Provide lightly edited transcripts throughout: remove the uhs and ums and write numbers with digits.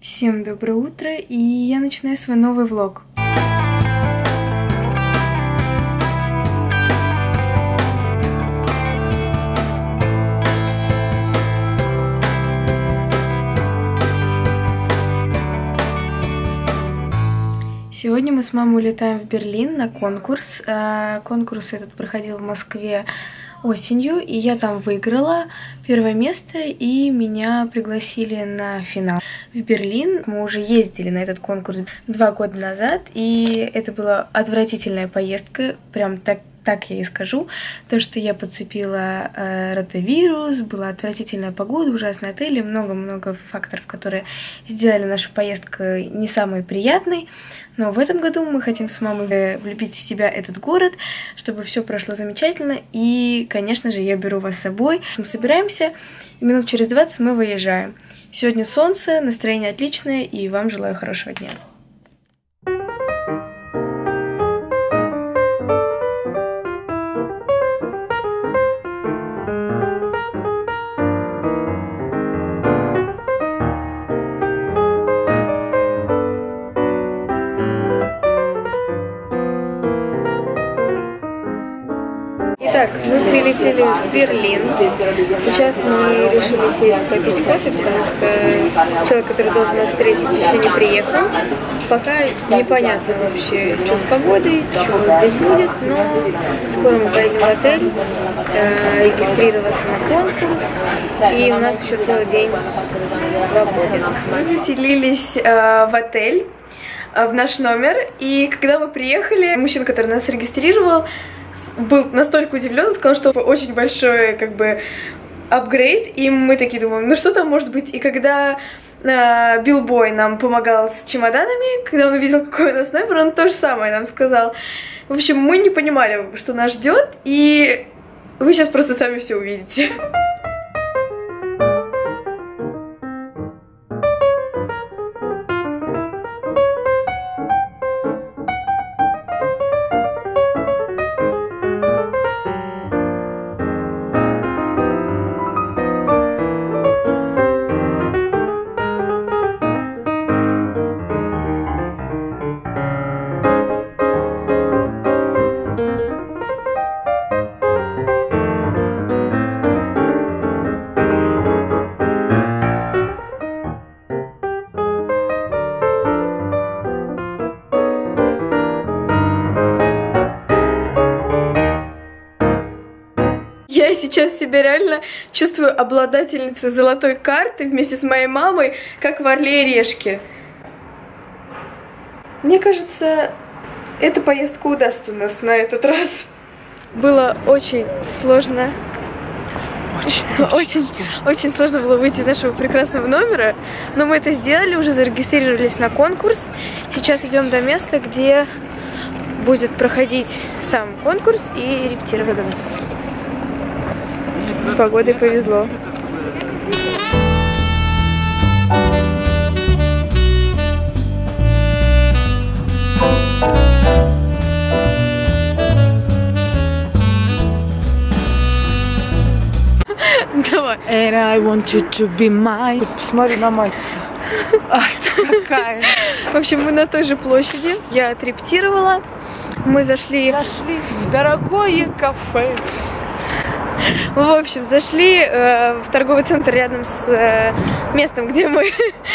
Всем доброе утро, и я начинаю свой новый влог. Сегодня мы с мамой улетаем в Берлин на конкурс. Конкурс этот проходил в Москве осенью, и я там выиграла первое место, и меня пригласили на финал в Берлин. Мы уже ездили на этот конкурс 2 года назад, и это была отвратительная поездка, прям так я и скажу, то, что я подцепила ротавирус, была отвратительная погода, ужасный отель и много-много факторов, которые сделали нашу поездку не самой приятной. Но в этом году мы хотим с мамой влюбить в себя этот город, чтобы все прошло замечательно. И, конечно же, я беру вас с собой. Мы собираемся, и минут через 20 мы выезжаем. Сегодня солнце, настроение отличное, и вам желаю хорошего дня. Итак, мы прилетели в Берлин. Сейчас мы решили сесть попить кофе, потому что человек, который должен нас встретить, еще не приехал. Пока непонятно вообще, что с погодой, что здесь будет, но скоро мы поедем в отель регистрироваться на конкурс, и у нас еще целый день свободен. Мы заселились в отель, в наш номер, и когда мы приехали, мужчина, который нас регистрировал, был настолько удивлен, сказал, что очень большой, апгрейд, и мы такие думаем, ну что там может быть, и когда Билбой нам помогал с чемоданами, когда он увидел, какой у нас номер, он то же самое нам сказал. В общем, мы не понимали, что нас ждет, и вы сейчас просто сами все увидите. Я сейчас себя реально чувствую обладательницей золотой карты вместе с моей мамой, как в «Орле и Решке». Мне кажется, эта поездка удастся у нас на этот раз. Было очень сложно. Очень сложно было выйти из нашего прекрасного номера, но мы это сделали, уже зарегистрировались на конкурс. Сейчас идем до места, где будет проходить сам конкурс, и репетировать. С погодой повезло. Давай. And I want you to be mine. Посмотри на мать. Какая. В общем, мы на той же площади. Я отрепетировала. Мы зашли в дорогое кафе. В общем, зашли в торговый центр рядом с местом, где мы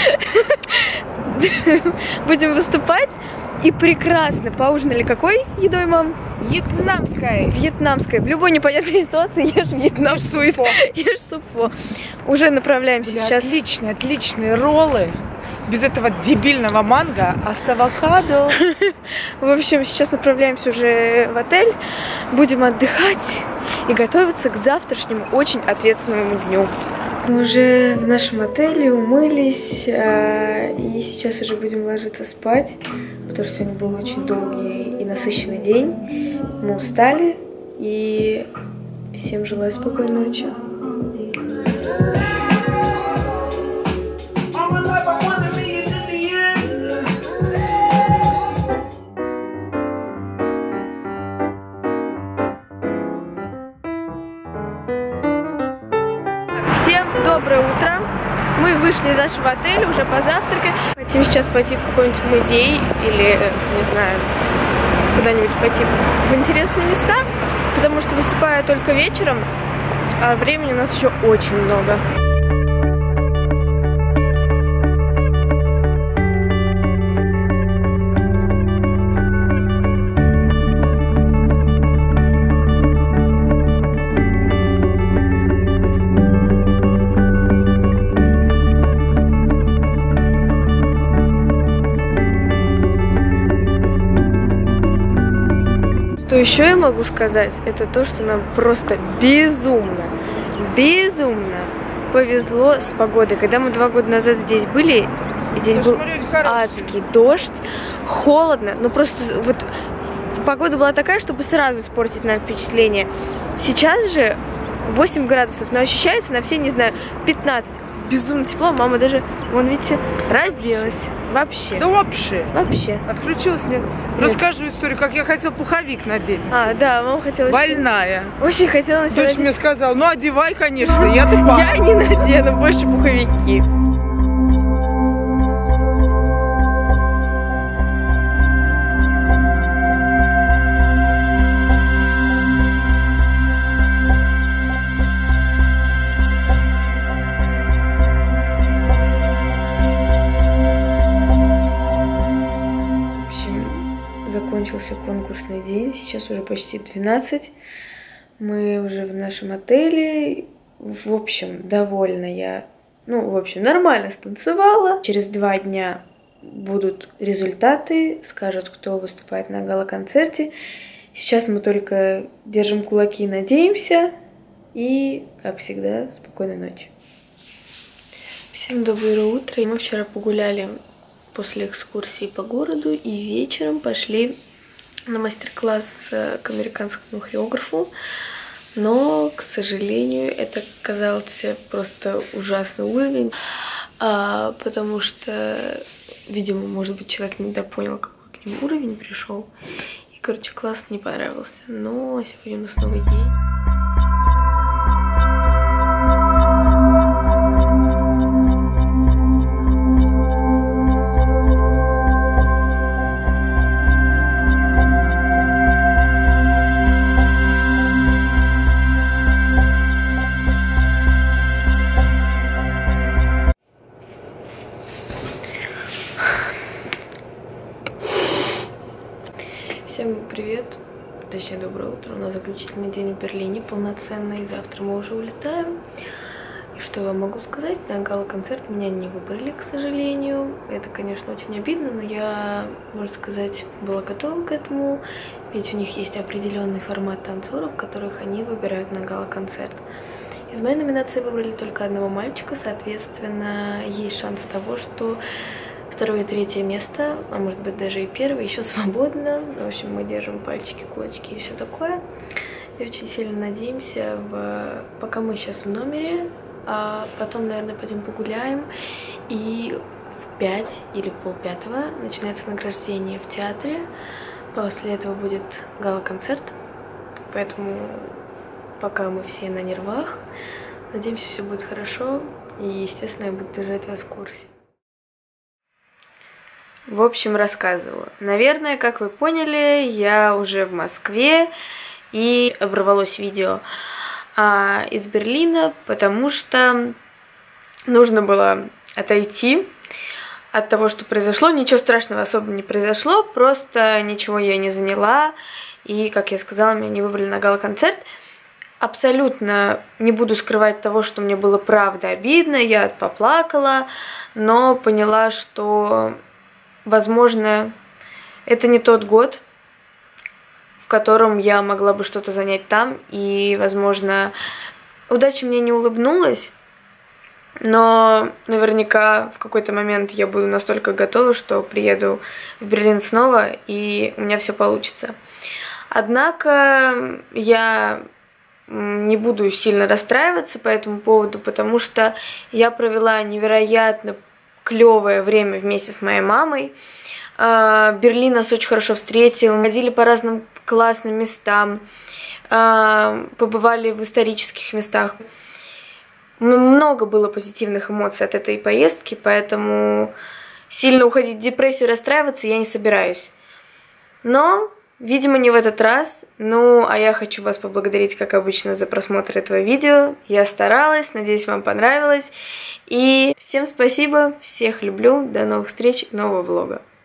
будем выступать. И прекрасно поужинали какой едой, мам? Вьетнамской. Вьетнамской. В любой непонятной ситуации ешь вьетнамскую. Ешь супфо. Уже направляемся сейчас. Отличные роллы. Без этого дебильного манго, а с авокадо. В общем, сейчас направляемся уже в отель. Будем отдыхать и готовиться к завтрашнему очень ответственному дню. Мы уже в нашем отеле умылись, и сейчас уже будем ложиться спать, потому что сегодня был очень долгий и насыщенный день. Мы устали, и всем желаю спокойной ночи. Всем доброе утро! Мы вышли из нашего отеля, уже позавтракали. Хотим сейчас пойти в какой-нибудь музей или, не знаю, куда-нибудь пойти в интересные места, потому что выступаю только вечером, а времени у нас еще очень много. Что еще я могу сказать, это то, что нам просто безумно повезло с погодой. Когда мы 2 года назад здесь были, здесь был адский дождь, холодно, ну просто вот погода была такая, чтобы сразу испортить нам впечатление. Сейчас же 8 градусов, но ощущается на все, не знаю, 15. Безумно тепло, мама даже, вон видите, разделась. Вообще. Да вообще. Вообще. Отключилась, нет? Расскажу историю, как я хотела пуховик надеть. А, да, мама хотела... Больная. Очень хотела на себя Дочь надеть. мне сказала, ну одевай, конечно, я-то Я не надену больше пуховики. Закончился конкурсный день, сейчас уже почти 12. Мы уже в нашем отеле. В общем, довольна я. Ну, в общем, нормально станцевала. Через 2 дня будут результаты, скажут, кто выступает на гала-концерте. Сейчас мы только держим кулаки и надеемся. И, как всегда, спокойной ночи. Всем доброе утро. Мы вчера погуляли после экскурсии по городу и вечером пошли на мастер-класс к американскому хореографу. Но, к сожалению, это оказался просто ужасный уровень, потому что, видимо, может быть, человек недопонял, какой к нему уровень пришел. И, короче, класс не понравился. Но сегодня у нас новый день. Всем привет, точнее доброе утро. У нас заключительный день в Берлине, полноценный. Завтра мы уже улетаем. И что я вам могу сказать? На гала-концерт меня не выбрали, к сожалению. Это, конечно, очень обидно, но я, можно сказать, была готова к этому. Ведь у них есть определенный формат танцоров, которых они выбирают на гала-концерт. Из моей номинации выбрали только одного мальчика, соответственно, есть шанс того, что 2-е и 3-е место, а может быть даже и 1-е, еще свободно. В общем, мы держим пальчики, кулачки и все такое. И очень сильно надеемся, пока мы сейчас в номере, а потом, наверное, пойдем погуляем. И в 5 или пол-5 начинается награждение в театре. После этого будет гала-концерт. Поэтому пока мы все на нервах, надеемся, все будет хорошо. И, естественно, я буду держать вас в курсе. В общем, рассказываю. Наверное, как вы поняли, я уже в Москве, и оборвалось видео из Берлина, потому что нужно было отойти от того, что произошло. Ничего страшного особо не произошло, просто ничего я не заняла, и, как я сказала, меня не выбрали на гала-концерт. Абсолютно не буду скрывать того, что мне было правда обидно, я поплакала, но поняла, что... возможно, это не тот год, в котором я могла бы что-то занять там, и, возможно, удача мне не улыбнулась, но наверняка в какой-то момент я буду настолько готова, что приеду в Берлин снова, и у меня все получится. Однако я не буду сильно расстраиваться по этому поводу, потому что я провела невероятно клевое время вместе с моей мамой. Берлин нас очень хорошо встретил. Мы ходили по разным классным местам, побывали в исторических местах. Много было позитивных эмоций от этой поездки, поэтому сильно уходить в депрессию, расстраиваться я не собираюсь. Но, видимо, не в этот раз. Ну, а я хочу вас поблагодарить, как обычно, за просмотр этого видео. Я старалась, надеюсь, вам понравилось. И всем спасибо, всех люблю, до новых встреч, нового влога.